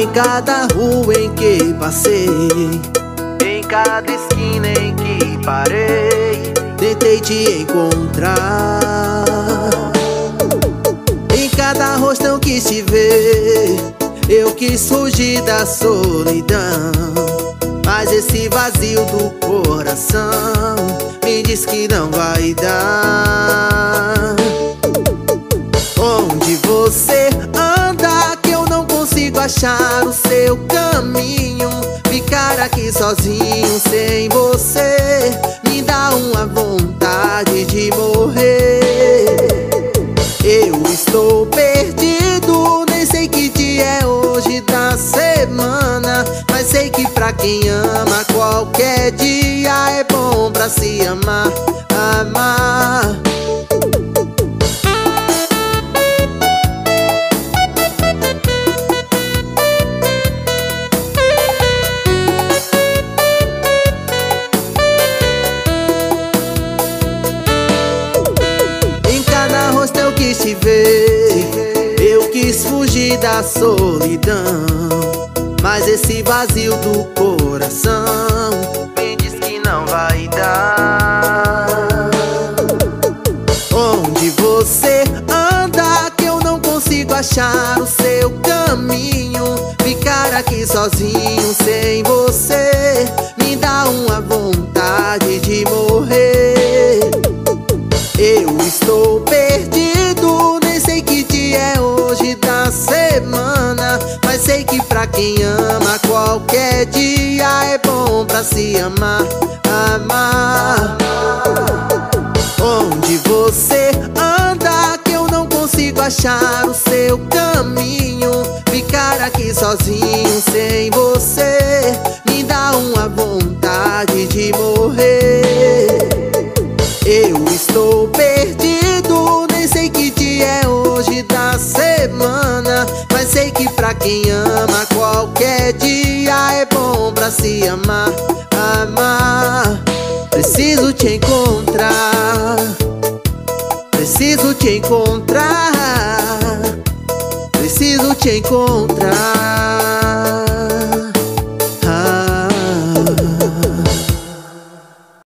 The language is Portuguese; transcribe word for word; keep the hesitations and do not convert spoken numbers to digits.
cada rua em que passei, em cada esquina em que parei, tentei te encontrar. Em cada rosto eu quis te ver, eu quis fugir da solidão, mas esse vazio do coração me diz que não vai dar. Onde você anda que eu não consigo achar o seu caminho? Ficar aqui sozinho sem você me dá uma vontade de morrer. Eu estou perdido, nem sei que dia é hoje da semana, mas sei que pra quem ama qualquer dia é bom pra se amar, amar. Quis te ver, eu quis fugir da solidão, mas esse vazio do coração me diz que não vai dar. Onde você anda que eu não consigo achar o seu caminho? Ficar aqui sozinho sem você me dá uma vontade de morrer. Eu estou perdido, nem sei que dia é hoje da semana, mas sei que pra quem ama qualquer dia é bom pra se amar, amar. Onde você anda que eu não consigo achar o seu caminho? Ficar aqui sozinho sem você me dá uma vontade de morrer. Eu estou perdido, nem sei que dia é hoje da semana, mas sei que pra quem ama qualquer dia é bom pra se amar, amar. Preciso te encontrar, preciso te encontrar, preciso te encontrar.